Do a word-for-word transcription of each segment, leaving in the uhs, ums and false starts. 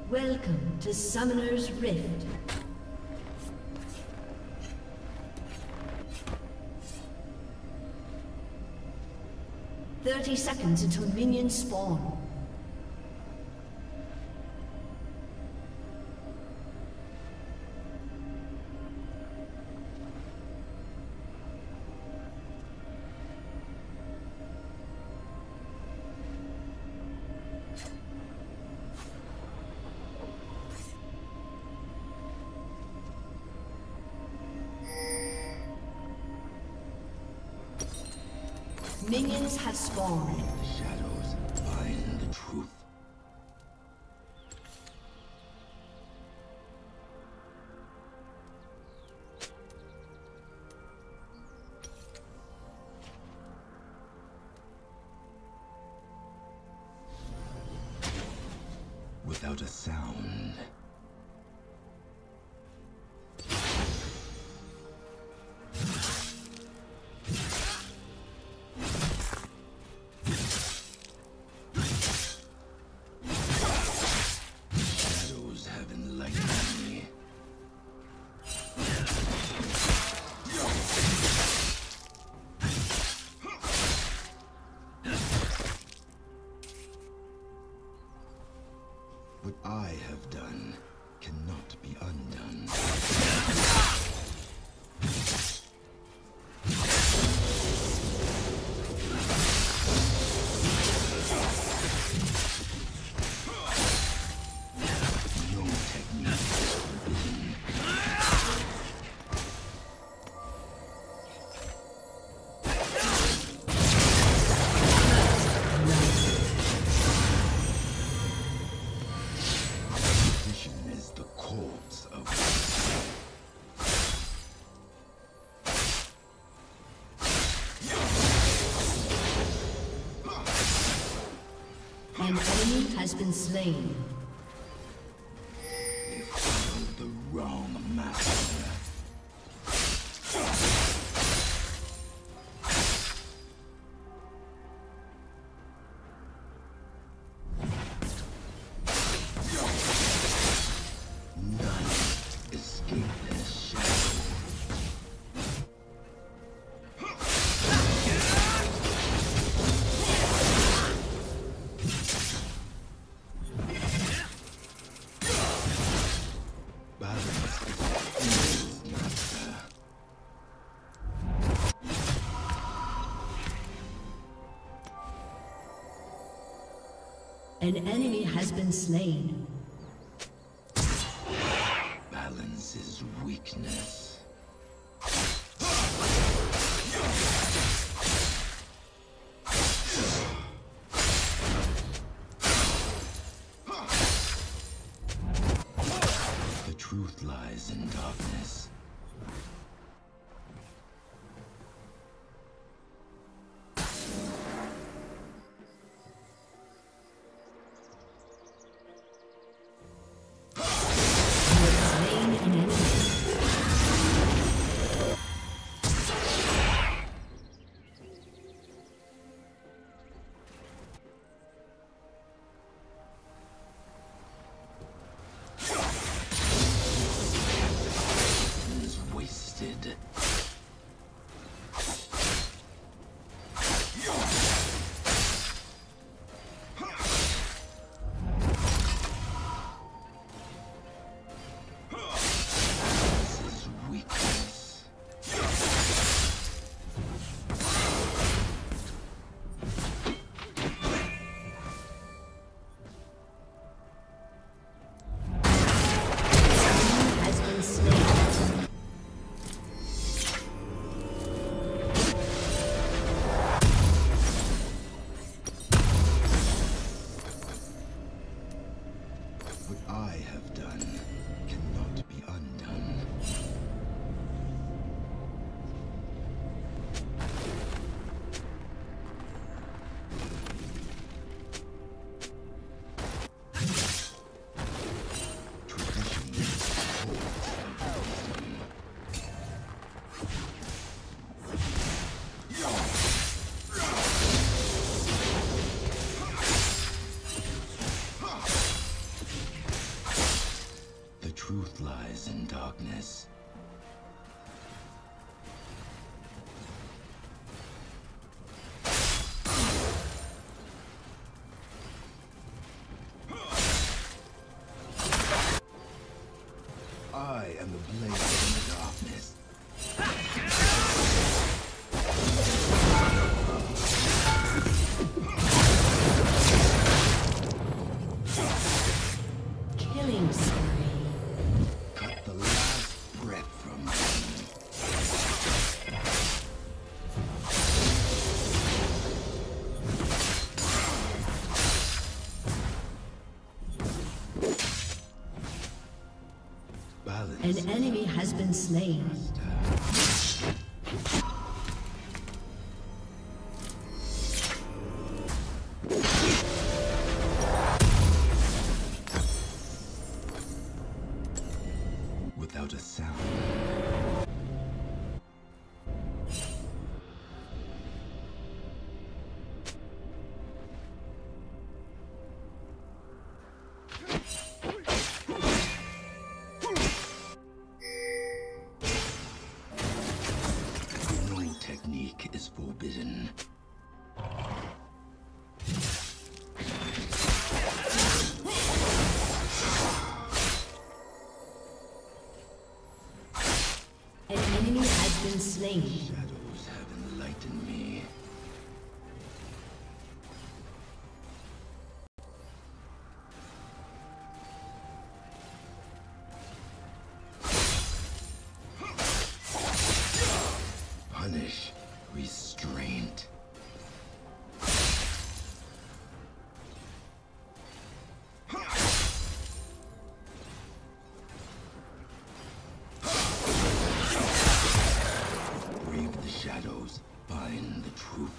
Welcome to Summoner's Rift. Thirty seconds until minions spawn. Minions have spawned. The shadows find the truth. Without a sound. What I have done cannot be undone. No technique is forbidden. An enemy has been slain. They followed the wrong master. None escape this shadow. An enemy has been slain. Balance is weakness. The truth lies in darkness. truth lies in darkness. I am the blaze in the darkness. Killing spree. Cut the last breath from me. An enemy has been slain. Without a sound. Technique is forbidden. An enemy has been slain. Shadows have enlightened me. Punish restraint. Brave the shadows, find the truth.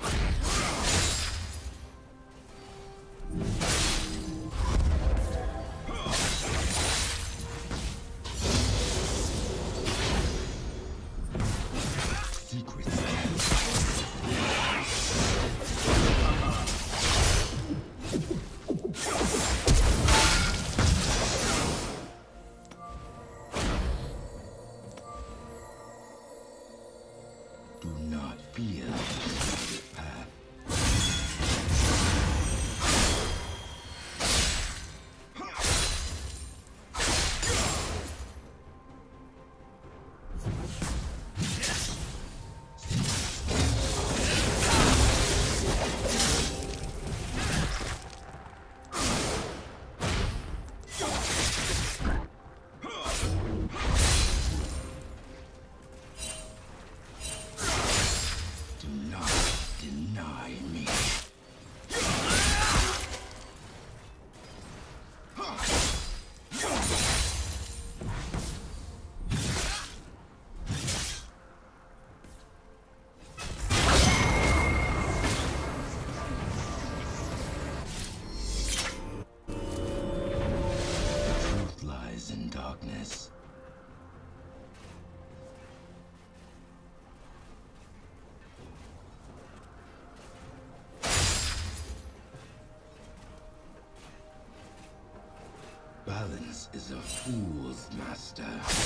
Do not fear the path. Do not deny me. Truth lies in darkness. Balance is a fool's master.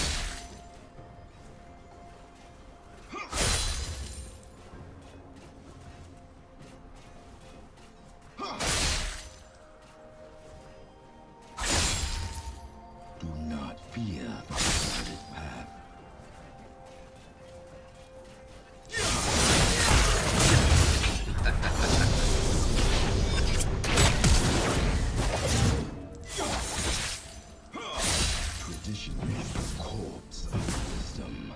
Do not fear the guarded path. Tradition is the corpse of wisdom.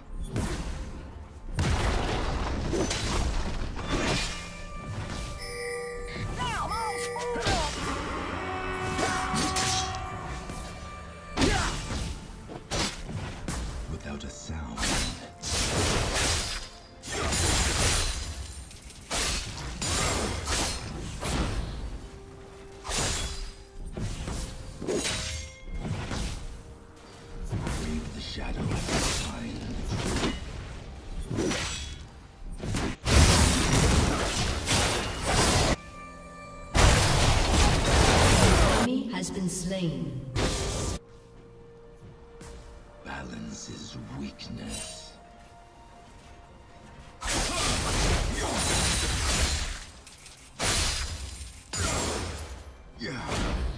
Without a sound. Brave the shadow, find the truth. Enemy has been slain. Balance is weakness. Yeah.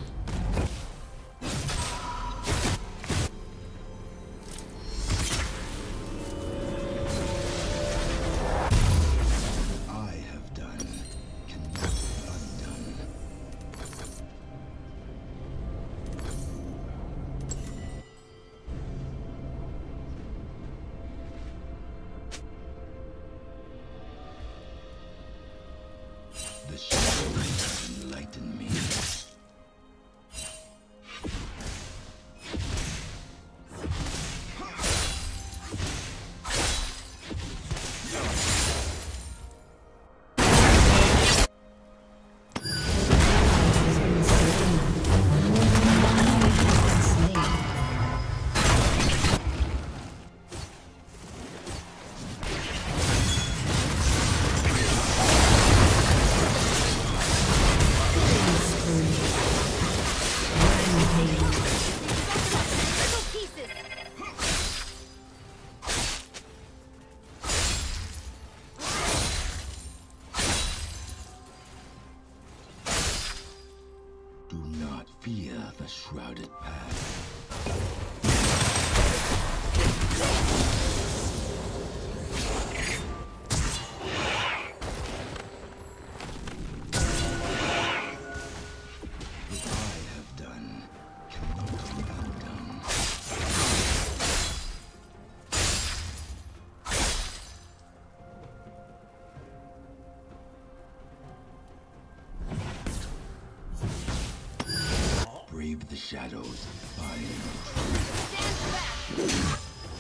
The shadows enlighten me. Fear the shrouded path. What I have done cannot be undone. Brave the shadows, find Stand back!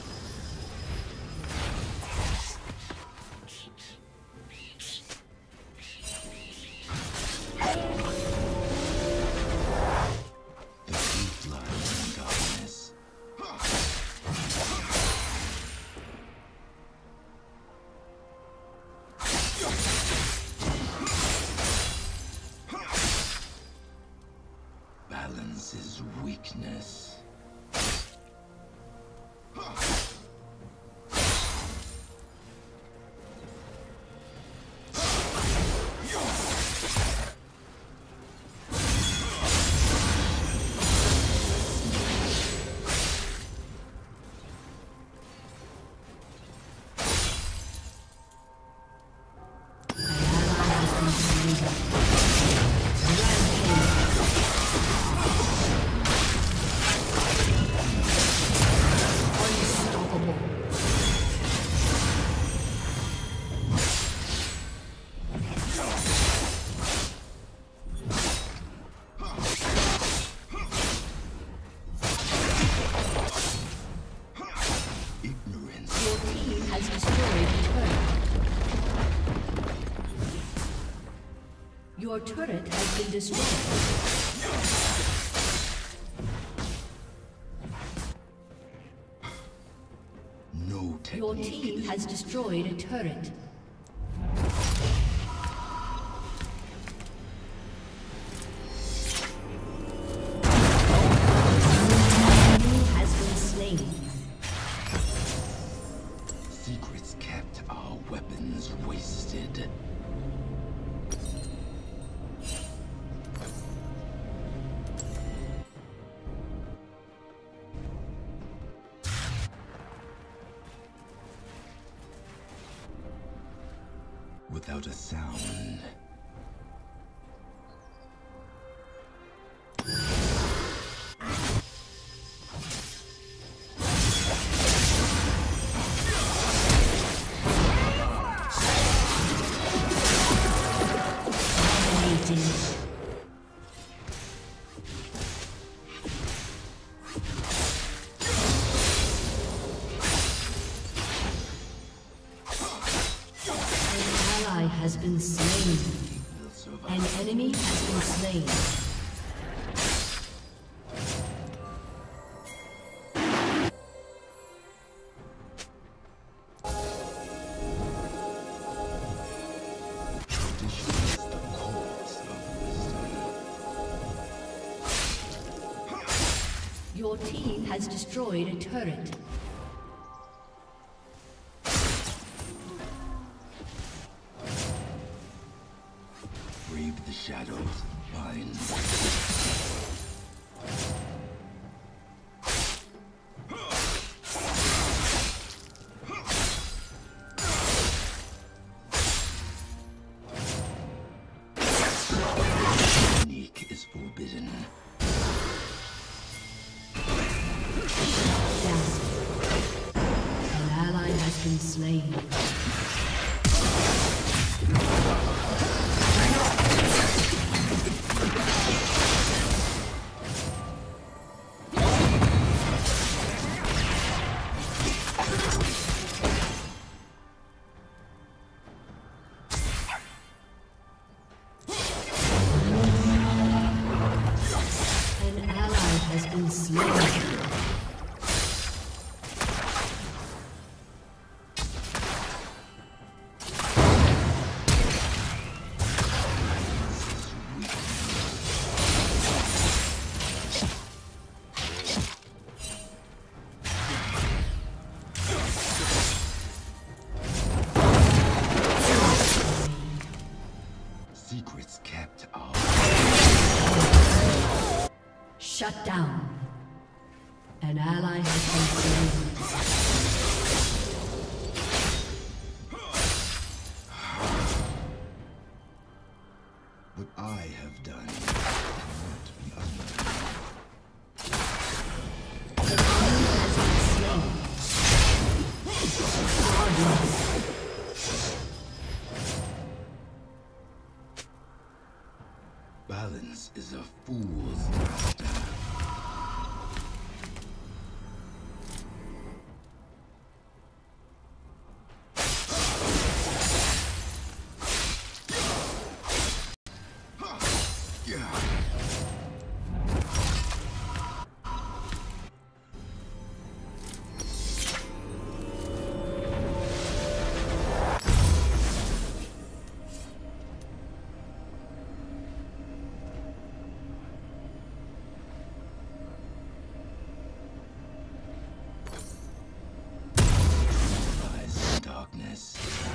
the truth lies in darkness. Balance is weakness. Your turret has been destroyed. No technique. Your team has destroyed a turret. Enemy has been slain. Secrets kept, our weapons wasted. Without a sound. Has been slain. An enemy has been slain. Tradition is the corpse of wisdom. Your team has destroyed a turret. Brave the shadows, bind. Sneak is forbidden. Down. An ally has been slain. Secrets kept are. Shut down. An ally has been slain. What I have done cannot be undone. The enemy has been slain. Godlike. Balance is a fool's master. Darkness.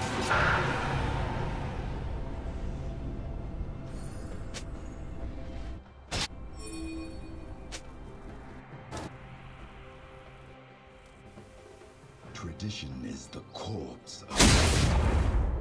Tradition is the corpse of...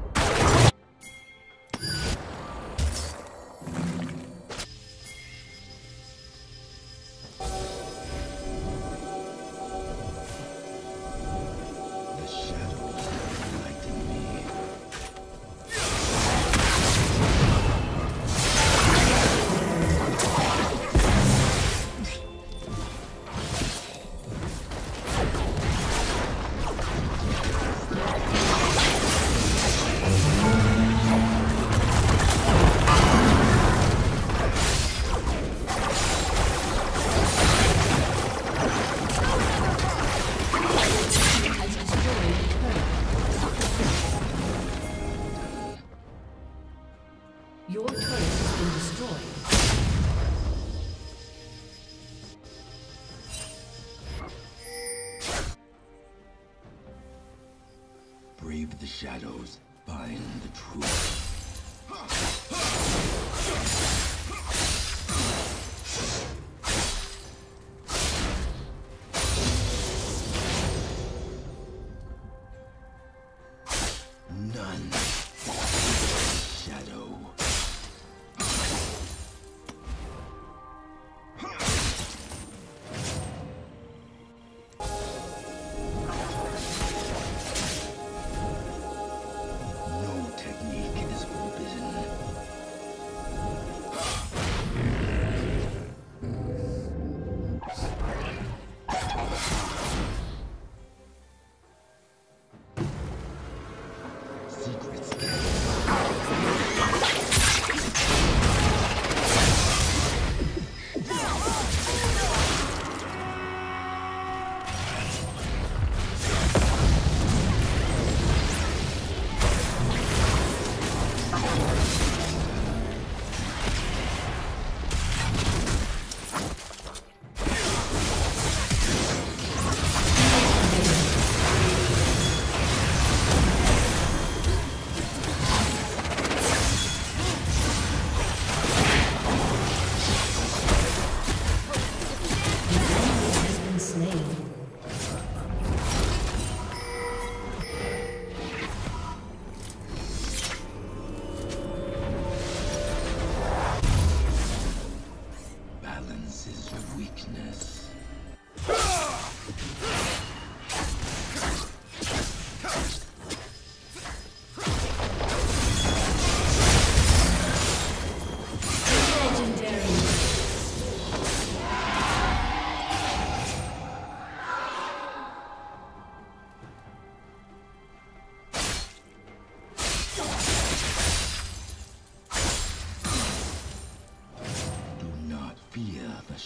Your turret has been destroyed. Brave the shadows, find the truth. None. Shadow. No technique is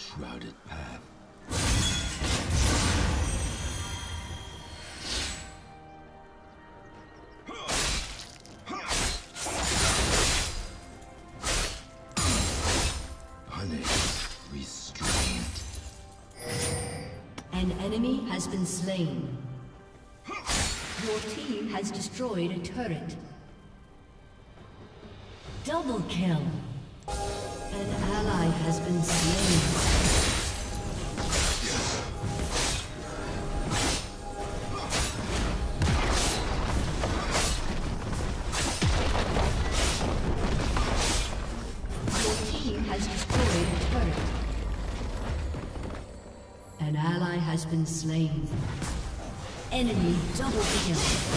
shrouded path. An enemy has been slain. Your team has destroyed a turret. Double kill. An ally has been slain. An ally has been slain. Enemy double kill.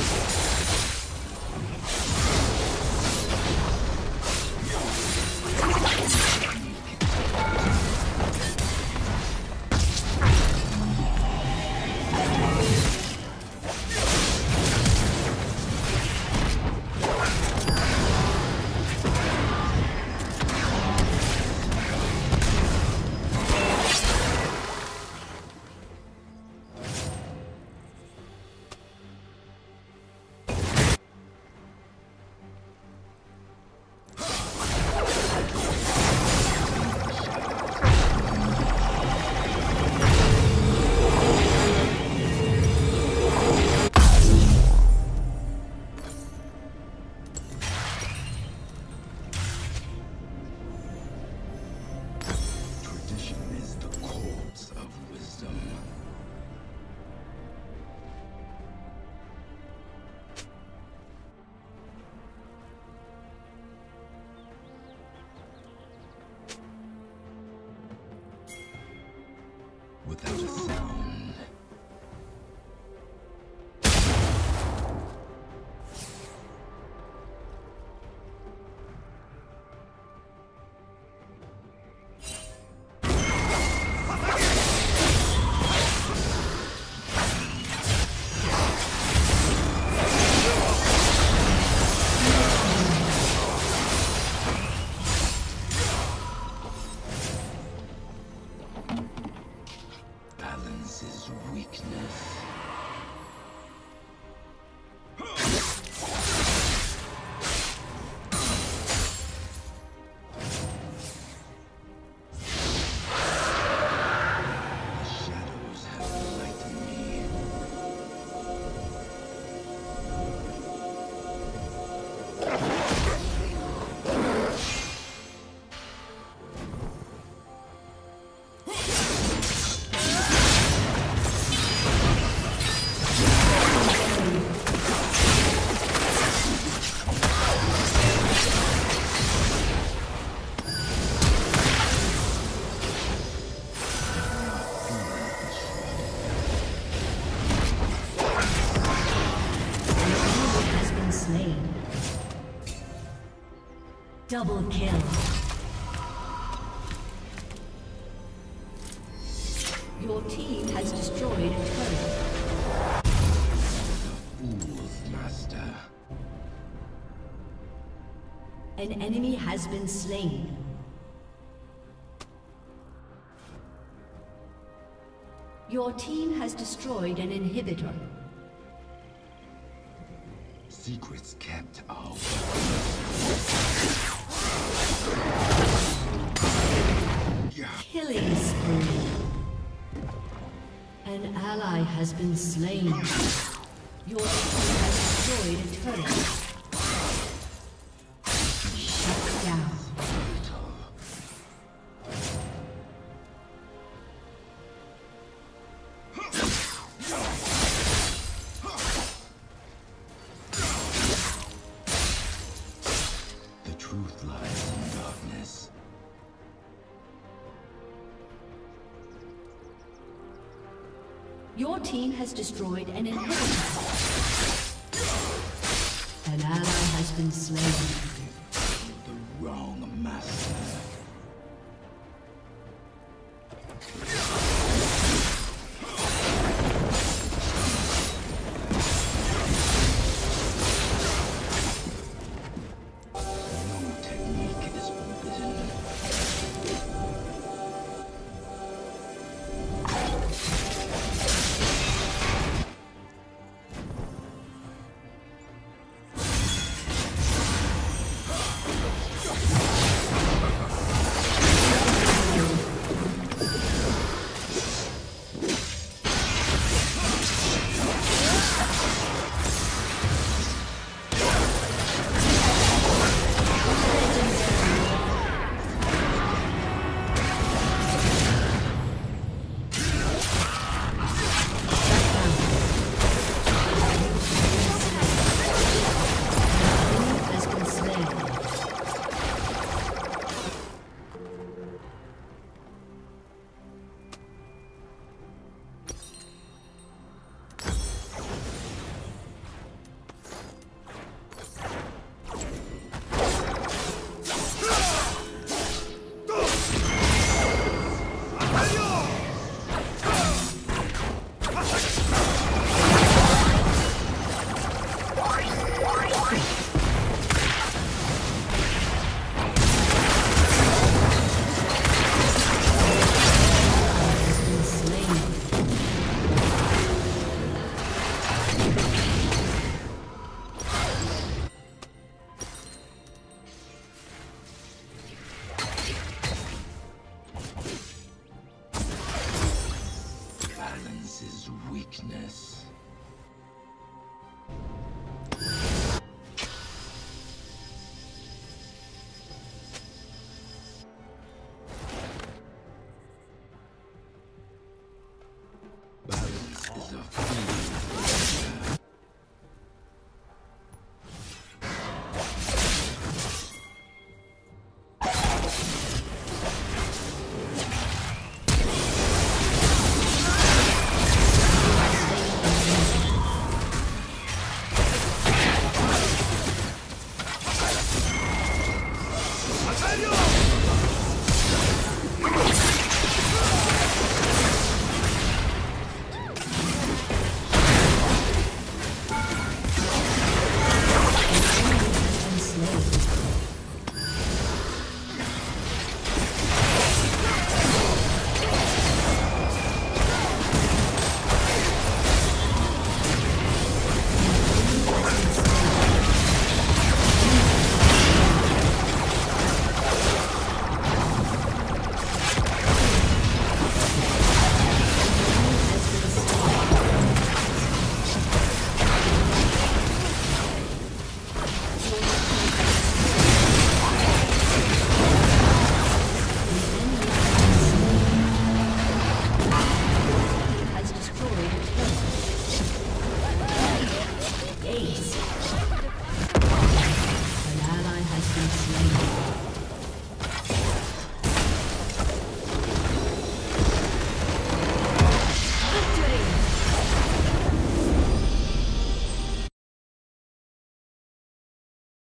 Without a sound. Double kill. Your team has destroyed a turret. Fool's master. An enemy has been slain. Your team has destroyed an inhibitor. Secrets kept out. Killing spree. An ally has been slain. Your team has destroyed a turret. Shut down. The truth lies in darkness. Your team has destroyed an inhibitor. An ally has been slain. The wrong master.